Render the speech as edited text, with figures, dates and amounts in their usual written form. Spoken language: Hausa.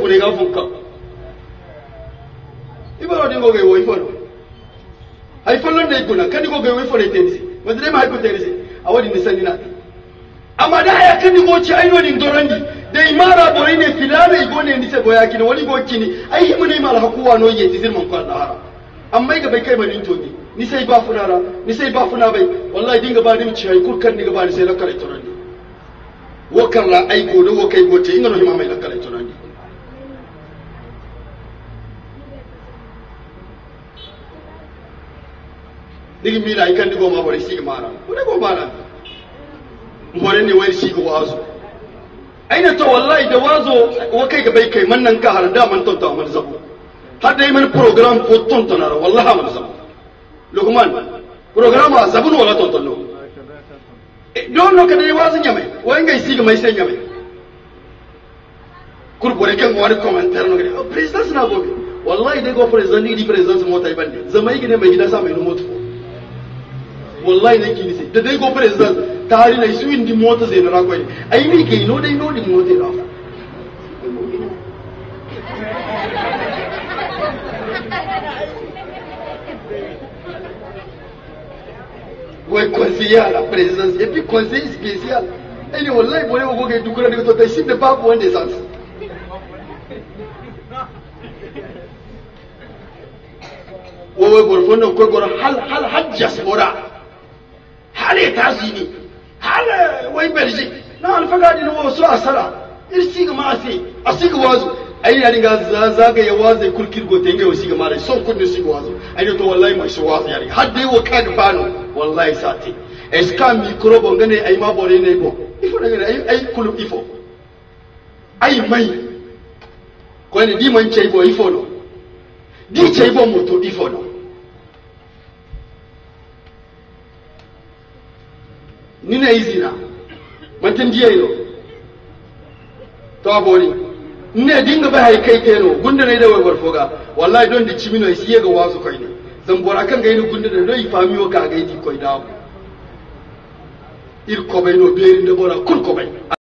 bore ga fukka ibaro dingo ge wo ifolo hay follon de kuna kadi go ge wo ifolo tenisi wadre ma hay ko tenisi awadi ni sanina amma da ya kadi go ci ayno din dorandi da imara bore ne filana igone ni se boya kini wani go kini ai himu ne mal hakuwa no ye tizir man ko dahara amma ga bai kai manin togi ni sai ba funara ni sai ba funa bai wallahi dinga ba dim ci hay kurkan ni ga ba ni sai la kare torandi wakarla ay go do wakay go te ingano hima may la kare torandi digi mi la ikandi go ma bore sigi mara ko ne go mara mbore ne wai sigi wazo aina to wallahi da wazo wakai ga bai kai man nan ka har da man tonta man zabu har dai man program ko tonta na wallahi man zabu lukman program a zabun wala tonta no don no kada wazo nyame wai ngai sigi mai sai nyame kur bore kan wani commentaire no gade president na gobe wallahi dai go president ni president mota ibande zamai gine mai gida sa mai no moto wallahi ne kini sai da dai go president tari na su indi mota zai na rakwai ai ni ke no dai no din mota ra wai conseiller à la présidence et puis conseil spécial ai ni wallahi bore go ga dukura daga to tai shi da babu wanda ya san wai borfono ko gor hal hajjas bora hale tasini hale wai berji na alfaga din wo so asara irsi ga masi asiga wazo ai ya dinga zaga ya wazo kulkir go tenge wo siga mare son kunni siga wazo ai to wallahi mai so wazo yari hadde wo kaga bano wallahi sati eska micro bo ngane ai ma bore ne bo ifo daga ai kulu ifo ai mai ko ne di man chei bo ifo no di chei bo moto ifo no nina izina mantin diye yo to abori ne dinga ba hay kai teno gunda ne da wai barfoga wallahi don di cimino isiye ga wazu kai ne zan bora kan ga ni gunda da dai famiyo ka ga idi koi dawo ir ko bai no berin da bora kul ko bai